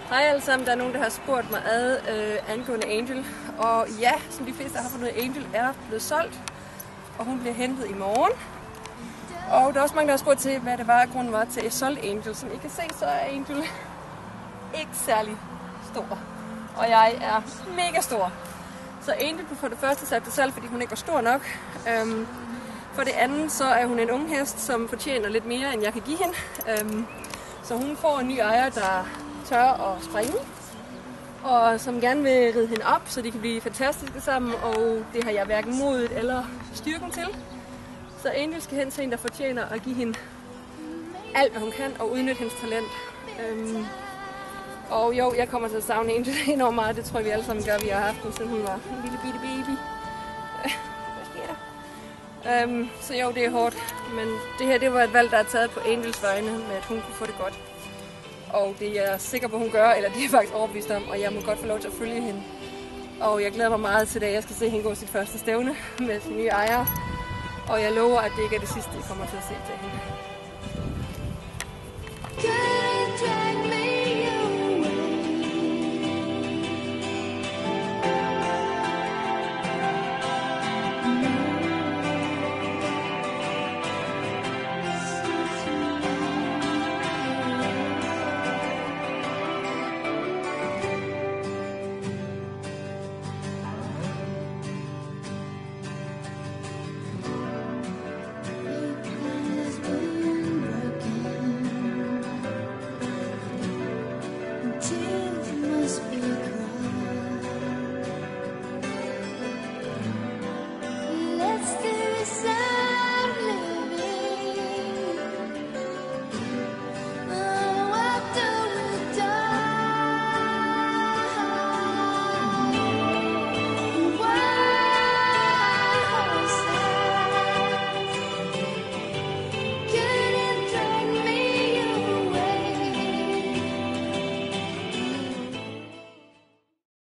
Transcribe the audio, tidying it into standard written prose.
Hej alle sammen, der er nogen, der har spurgt mig angående Angel. Og ja, som de fleste har fundet, Angel er blevet solgt, og hun bliver hentet i morgen. Og der er også mange, der har spurgt til, hvad det var, grunden var til at solgte Angel. Som I kan se, så er Angel ikke særlig stor. Og jeg er mega stor. Så Angel blev for det første sat til salg, fordi hun ikke var stor nok. For det andet, så er hun en ung hest, som fortjener lidt mere, end jeg kan give hende. Så hun får en ny ejer, der tør at springe, og som gerne vil ride hende op, så de kan blive fantastiske sammen, og det har jeg hverken modet eller styrken til. Så Angel skal hen til en, der fortjener at give hende alt, hvad hun kan, og udnytte hendes talent. Og jo, jeg kommer til at savne Angel enormt meget, det tror jeg, vi alle sammen gør. Vi har haft hende, siden hun var en lille bitte baby. Hvad sker der? Så jo, det er hårdt, men det her, det var et valg, der er taget på Angels vegne, med at hun kunne få det godt. Og det er jeg sikker på, hun gør, eller det er faktisk overbevist om, og jeg må godt få lov til at følge hende. Og jeg glæder mig meget til, at jeg skal se hende gå sit første stævne med sin nye ejer. Og jeg lover, at det ikke er det sidste, jeg kommer til at se til hende.